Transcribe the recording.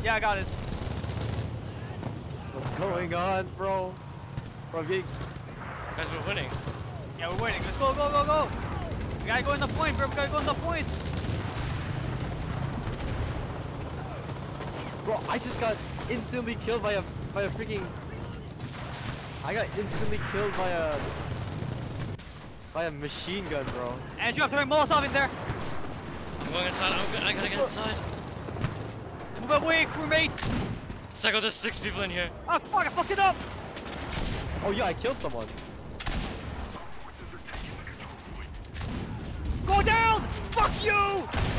Yeah, I got it. What's going on, bro? Bro, Guys, we're winning. Yeah, we're winning. Let's go, go, go, go. We gotta go in the point, bro. We gotta go in the point. Bro, I just got instantly killed by a freaking. I got instantly killed by a machine gun, bro. Andrew, I'm throwing Molotov in there. I'm going inside. I gotta get inside. Move away, crewmates. Psycho, there's 6 people in here. Oh fuck, I fucked it up. Oh yeah, I killed someone. Go down. Fuck you.